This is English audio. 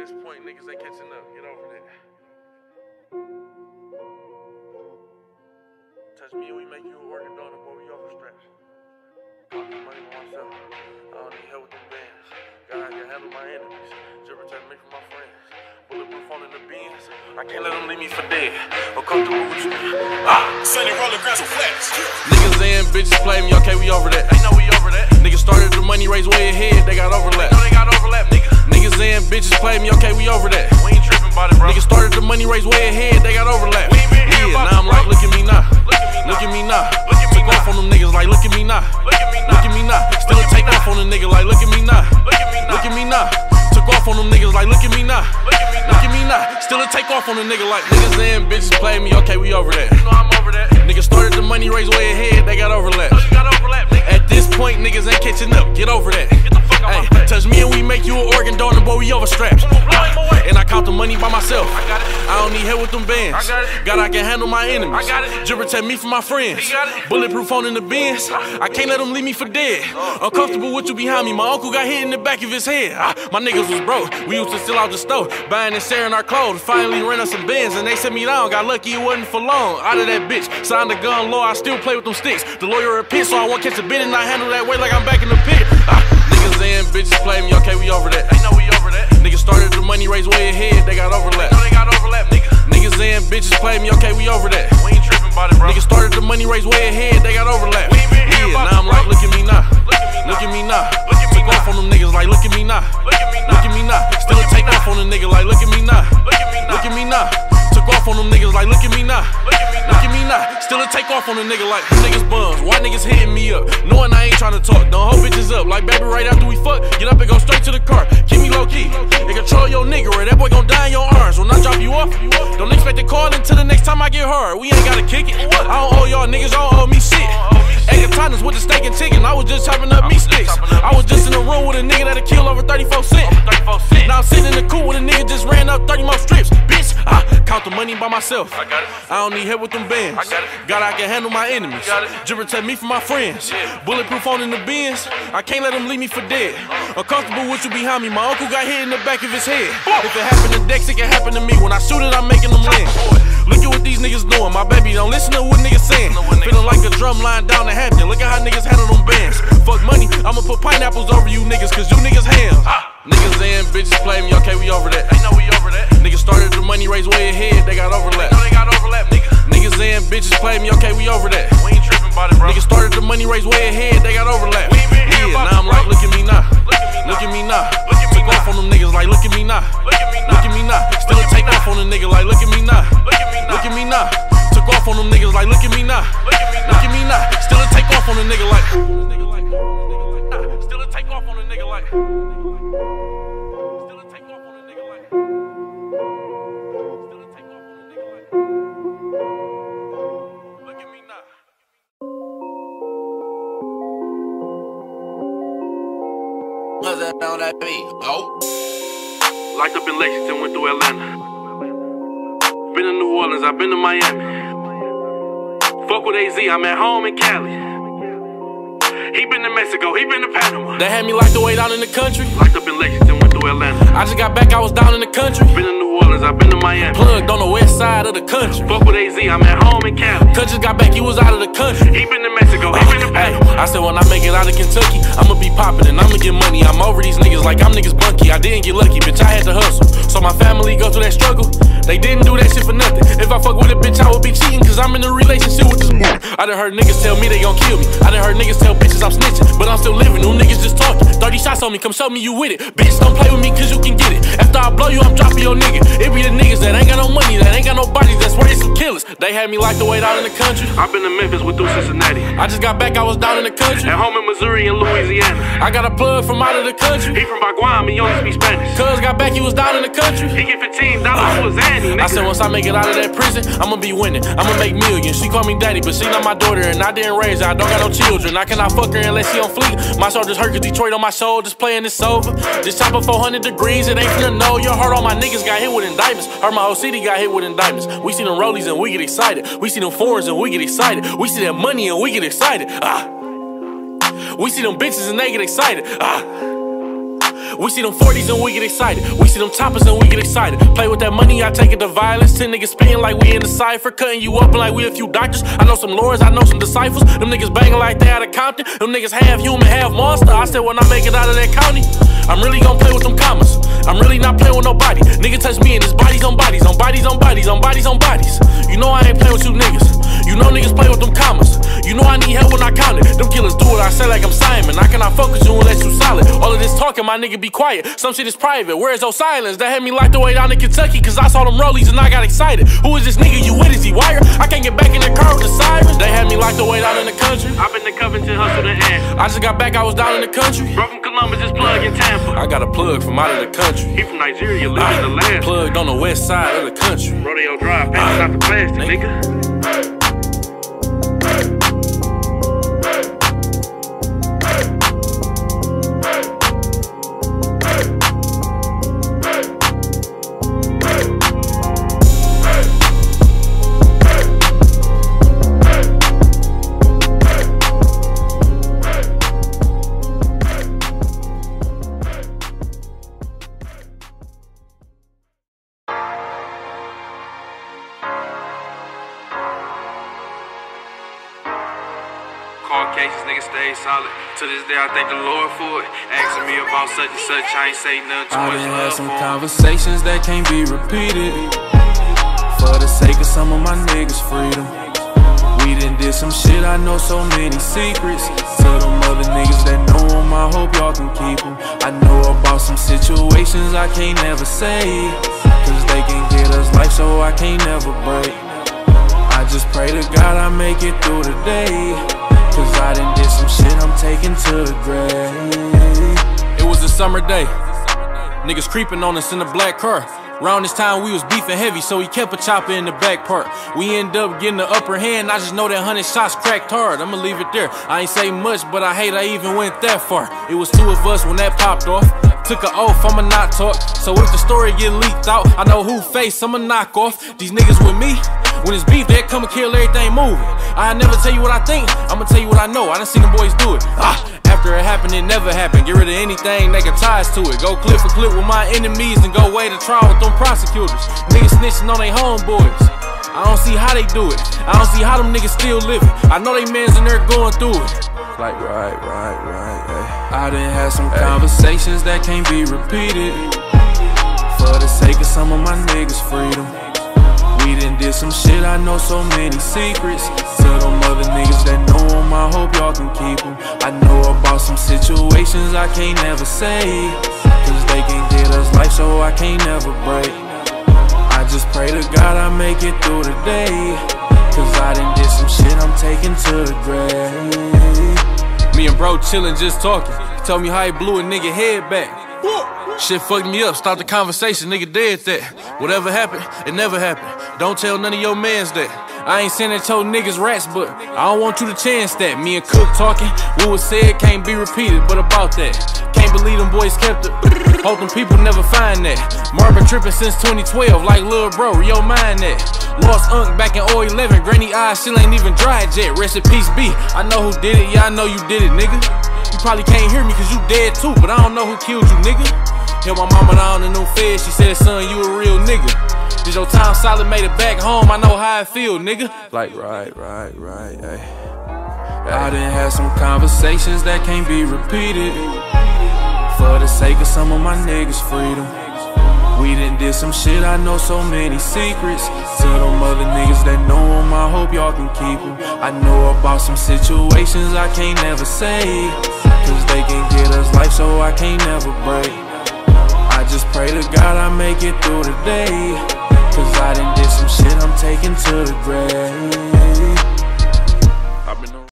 this point, niggas ain't catching up. Get over that. Touch me and we make you a working donor, boy, we overstretched. Cost me money for myself. I don't need help with them bands. God can handle my enemies. Just protect me from my friends. Bulletproof on in the beans. I can't let them leave me for dead. I'm comfortable with you. Sunny roller grass with flaps. Niggas and bitches play me, okay, we over that. They know we over that. Niggas started the money race way ahead, they got overlap. They got overlap, nigga. Niggas and bitches play me, okay, we over that. We ain't tripping about it, bro. Niggas started the money race way ahead, they got overlap. Yeah, now I'm like, look at me now. Look at me now. Took off on them niggas like, look at me now. Look at me now. Still a take off on the nigga like, look at me now. Look at me now. Took off on them niggas like, look at me now. Look at me now. Still a take off on the nigga like, niggas and bitches play me, okay, we over that. You know I'm over that. Niggas started the money race way ahead, they got overlap. At this point, niggas ain't catching up, get over that. Hey, touch me and we make you an organ donor, boy, we overstrapped. And I count the money by myself. I don't need help with them bands. God, I can handle my enemies. Just protect me from my friends. Bulletproof on in the bins. I can't let them leave me for dead. Uncomfortable with you behind me. My uncle got hit in the back of his head. My niggas was broke. We used to steal out the stove, buying and sharing our clothes. Finally ran us some bins and they set me down. Got lucky it wasn't for long. Out of that bitch, signed the gun law. I still play with them sticks. The lawyer a pit, so I won't catch a bit and I handle that way like I'm back in the pit. Niggas and bitches play me, okay, we over that. They know we over that. Niggas started the money race way ahead, they got overlap. They got overlap, nigga. Niggas and bitches play me, okay, we over that. We ain't tripping about it, bro. Niggas started the money race way ahead, they got overlap. Yeah, now I'm like, look at me now. Look at me now. Took off on them niggas like, look at me now. Look at me now. Still a take off on the nigga like, look at me now. Look at me now. Took off on them niggas like, look at me now. Look at me now. Still a take off on the nigga like, niggas bums. Why niggas hitting me up? Knowing I ain't trying to talk. Don't hold bitches up. Like, baby, right after we fuck, get up and go straight to the car. Keep me low key. And control your nigga or that boy gon' die in your arms. When I drop you off, don't expect to call until the next time I get hard. We ain't gotta kick it. I don't owe y'all niggas, I don't owe me shit. Katanas with the steak and chicken. I was just chopping up meat sticks. I was just in a room with a nigga that'll kill over 34 cents. Now I'm sitting in the coupe with a nigga just ran up 30 more strips. Bitch, I count the money by myself. I don't need help with them bands. God, I can handle my enemies. Just protect me from my friends. Bulletproof on in the bins. I can't let them leave me for dead. Uncomfortable with you behind me. My uncle got hit in the back of his head. If it happened to Dex, it can happen to me. When I shoot it, I'm making them land. Look at what these niggas doing. My baby don't listen to what niggas saying. Feeling like a drum line down in Hampton. Look at how niggas handle them bands. Fuck money, I'ma put pineapples over you niggas, cause you niggas ham. Niggas and bitches play me, okay, we over that. They know we over that. Niggas started the money race way ahead, they got overlap. They got overlap, nigga. Niggas and bitches play me, okay, we over that. We ain't tripping about it, bro. Niggas started the money race way ahead, they got overlap. Yeah, now I'm like, look at me now. Look at me now. Took off on them niggas like, look at me now. Look at me now. Still a take off on the nigga like, look at me now. Look at me now. Took off on them niggas like, look at me now. Look at me now. Still a take off on the nigga like. Still a take off on the nigga like. Still a take off on the nigga like. Still a take off on the nigga like. Look at me now. What's that on that beat? Oh. Locked up in Lexington, went through Atlanta. Been to New Orleans, I've been to Miami. Fuck with AZ, I'm at home in Cali. He been to Mexico, he been to Panama. They had me locked away down in the country. Locked up in Lexington, went through Atlanta. I just got back, I was down in the country. Been to New Orleans, I've been to Miami. Plugged on the west side of the country. Fuck with AZ, I'm at home in Cali. Cuz just got back, he was out of the country. He been to Mexico, he been to Panama. I said when I make it out of Kentucky, I'ma be poppin' and I'ma get money. I'm over these niggas like I'm niggas bunky. I didn't get lucky, bitch, I had to hustle. So my family go through that struggle. They didn't do that shit for nothing. If I fuck with a bitch, I would be cheating, cause I'm in a relationship with this woman. I done heard niggas tell me they gon' kill me. I done heard niggas tell bitches I'm snitching, but I'm still living. Them niggas just talking. 30 shots on me, come show me you with it. Bitch, don't play with me cause you can get it. After I blow you, I'm dropping your nigga. It be the niggas that ain't got no money, that ain't got no bodies, that's where they some killers. They had me locked away out in the country. I've been to Memphis, went through Cincinnati. I just got back, I was down in the country. At home in Missouri and Louisiana. I got a plug from out of the country. He from Baguam, he only speak Spanish. Cuz got back, he was down in the country. He get $15 for his Annie, nigga. I said once I make it out of that prison, I'ma be winning. I'ma make millions. She call me daddy, but she not my daughter, and I didn't raise her. I don't got no children. I cannot fuck her unless she on fleek. My shoulders hurt cause Detroit on my shoulders, playing this over. This chopper 400 degrees, it ain't finna know. Your heart, all my niggas got hit with indictments. Heard my whole city got hit with indictments. We see them rollies and we get excited. We see them foreigns and we get excited. We see that money and we get excited. We see them bitches and they get excited. We see them 40s and we get excited. We see them toppers and we get excited. Play with that money, I take it to violence. 10 niggas spitting like we in the cypher, cutting you up like we a few doctors. I know some lawyers, I know some disciples. Them niggas banging like they out of Compton. Them niggas half human, half monster. I said when I make it out of that county, I'm really gon' play with them commas. I'm really not playing with nobody. Nigga touch me and it's bodies on bodies, on bodies on bodies, on bodies on bodies. You know I ain't playing with you niggas. You know niggas play with them commas. You know I need help when I count it. Them killers do what I say like I'm Simon. I cannot focus you unless you solid. All of this talking, my nigga, be quiet. Some shit is private. Where is those silence? That had me locked away down in Kentucky, cause I saw them rollies and I got excited. Who is this nigga you with? Is he wired? I can't get back in the car with the sirens. They had me locked away down in the country. I've been to Covington, hustle and end. I just got back, I was down in the country. Bro from Columbus, just plug in Tampa. I got a plug from out of the country. He from Nigeria, live in the land. Plugged on the west side of the country. Rodeo Drive, passing out the plastic, nigga. Cases, niggas stay solid. To this day, I thank the Lord for it. Asking me about such and such, I ain't say nothing too much. I done had some conversations that can't be repeated, for the sake of some of my niggas' freedom. We done did some shit, I know so many secrets. To them other niggas that know them, I hope y'all can keep them. I know about some situations I can't never say, cause they can get us life, so I can't never break. I just pray to God I make it through the day, cause I done did some shit I'm taking to the grave. It was a summer day, niggas creeping on us in a black car. Around this time we was beefing heavy, so he kept a chopper in the back part. We end up getting the upper hand, I just know that 100 shots cracked hard. I'ma leave it there, I ain't say much, but I hate I even went that far. It was two of us when that popped off. Took an oath, I'ma not talk. So if the story get leaked out, I know who face, I'ma knock off. These niggas with me, when it's beef, they come and kill everything moving. I never tell you what I think, I'ma tell you what I know. I done seen them boys do it. After it happened, it never happened. Get rid of anything that got ties to it. Go clip for clip with my enemies and go way to trial with them prosecutors. Niggas snitching on they homeboys. I don't see how they do it. I don't see how them niggas still living. I know they mans in there going through it. Like right, I done had some conversations that can't be repeated, for the sake of some of my niggas' freedom. We done did some shit, I know so many secrets. To them other niggas that know them, I hope y'all can keep them. I know about some situations I can't never say, cause they can get us life, so I can't never break. I just pray to God I make it through the day, cause I done did some shit I'm taking to the grave. Me and bro chillin', just talking. He told me how he blew a nigga head back. Shit fucked me up, start the conversation, nigga dead that. Whatever happened, it never happened. Don't tell none of your mans that. I ain't saying that your niggas rats, but I don't want you to chance that. Me and Cook talking, what was said can't be repeated, but about that, can't believe them boys kept it. Hope them people never find that. Marvin tripping since 2012, like lil' bro, where your mind at? Lost Unk back in 011, granny eyes, she ain't even dried yet. Rest in peace, B. I know who did it, yeah, I know you did it, nigga. You probably can't hear me cause you dead too, but I don't know who killed you, nigga. Held my mama down in them feds, she said, son, you a real nigga. Did your time solid, made it back home, I know how I feel, nigga. Like right, ay. I done had some conversations that can't be repeated, for the sake of some of my niggas' freedom. We done did some shit, I know so many secrets. To them other niggas that know them, I hope y'all can keep them. I know about some situations I can't never say, cause they can get us life, so I can't never break. I just pray to God I make it through the day, cause I done did some shit I'm taking to the grave.